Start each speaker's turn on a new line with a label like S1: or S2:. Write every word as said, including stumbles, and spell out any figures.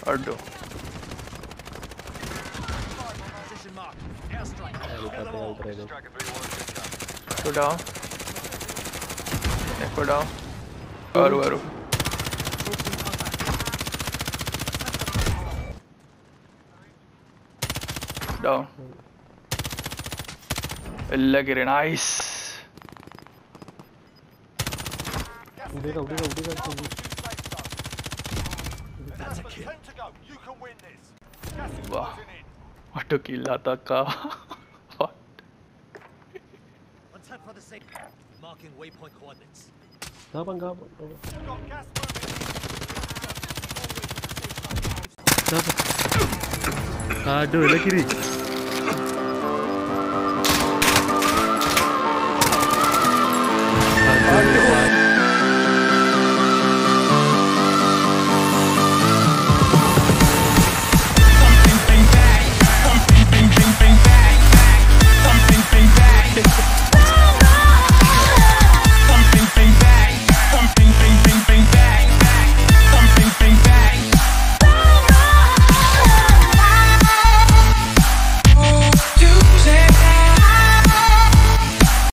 S1: Aduh. Go down. Yeah, go down. Baru baru. Down. Lagi nice.
S2: Udah udah udah udah.
S1: Wah. Waduh gila taka.
S3: Marking waypoint coordinates.
S2: Gapan gapan. Gapan. Aduh, lagi kiri. Aduh.